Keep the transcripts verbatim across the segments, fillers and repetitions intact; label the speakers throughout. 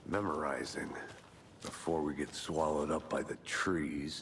Speaker 1: Memorizing. Before we get swallowed up by the trees.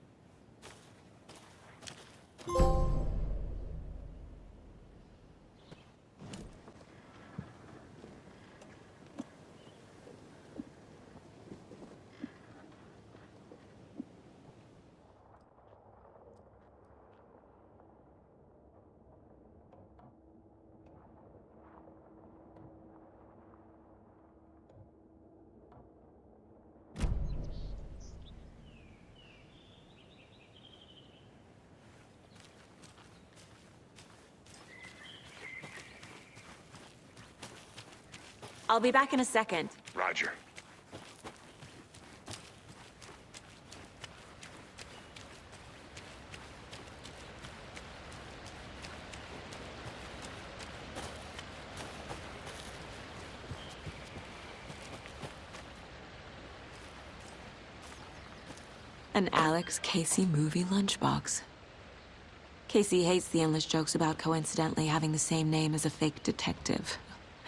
Speaker 2: I'll be back in a second.
Speaker 3: Roger.
Speaker 2: An Alex Casey movie lunchbox. Casey hates the endless jokes about coincidentally having the same name as a fake detective.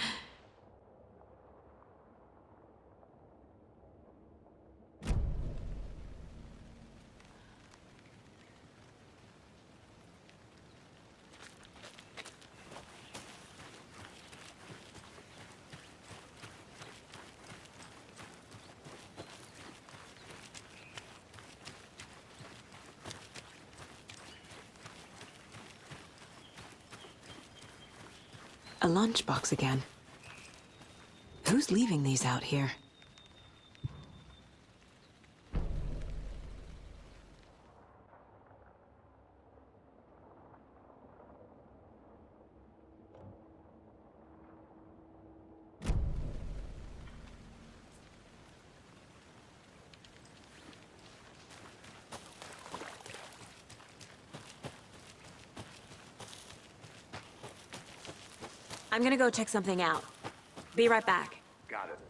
Speaker 2: A lunchbox again. Who's leaving these out here? I'm gonna go check something out. Be right back.
Speaker 3: Got it.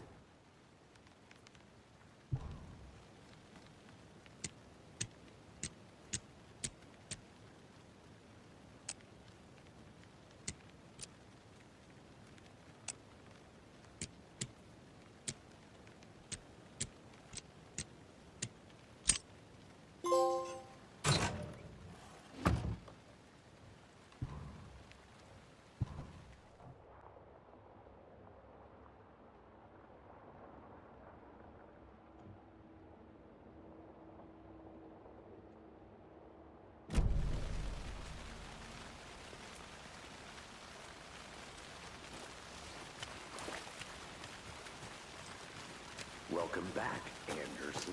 Speaker 1: Welcome back, Anderson.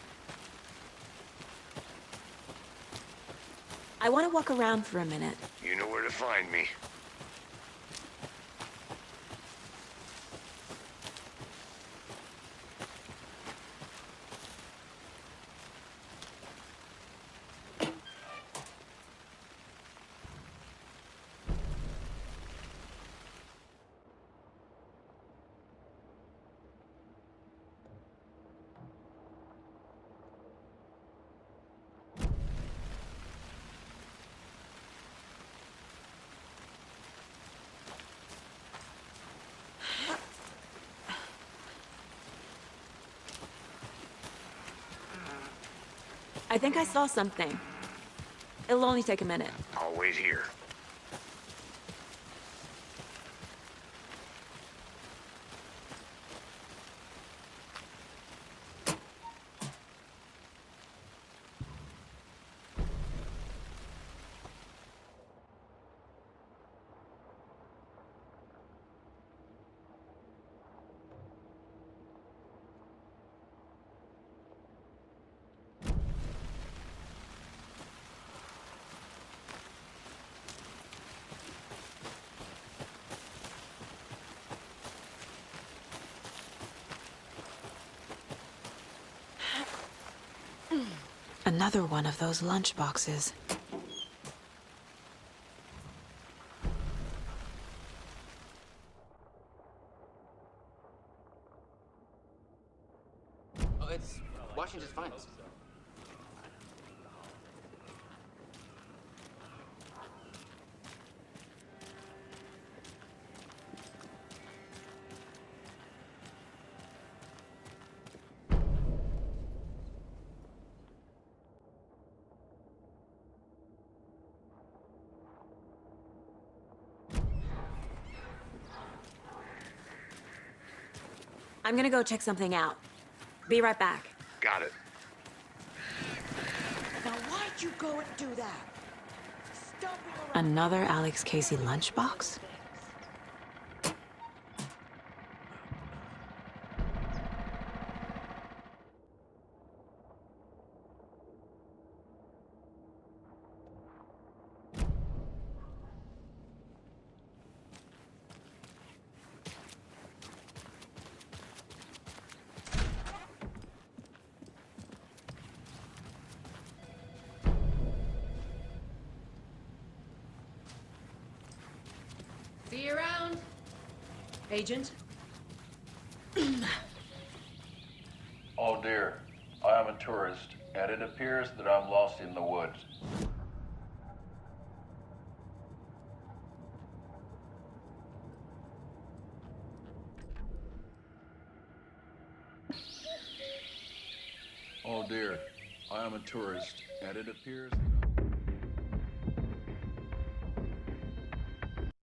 Speaker 2: I want to walk around for a minute.
Speaker 3: You know where to find me.
Speaker 2: I think I saw something. It'll only take a minute.
Speaker 3: I'll wait here.
Speaker 2: Another one of those lunchboxes.
Speaker 4: Oh, it's Washington's finest.
Speaker 2: I'm gonna go check something out. Be right back.
Speaker 3: Got it.
Speaker 5: Now why'd you go and do that? Stomping around.
Speaker 2: Another Alex Casey lunchbox?
Speaker 5: See you around, Agent.
Speaker 6: Oh dear, I am a tourist, and it appears that I'm lost in the woods. Oh dear, I am a tourist, and it appears...